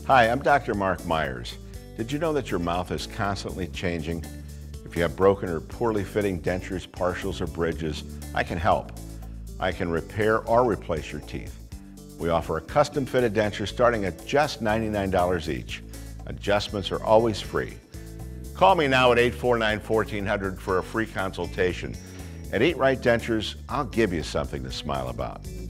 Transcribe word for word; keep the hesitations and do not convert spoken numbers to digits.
Hi, I'm Doctor Mark Meyers. Did you know that your mouth is constantly changing? If you have broken or poorly fitting dentures, partials, or bridges, I can help. I can repair or replace your teeth. We offer a custom fitted denture starting at just ninety-nine dollars each. Adjustments are always free. Call me now at eight four nine, one four zero zero for a free consultation. At Right Dentures, I'll give you something to smile about.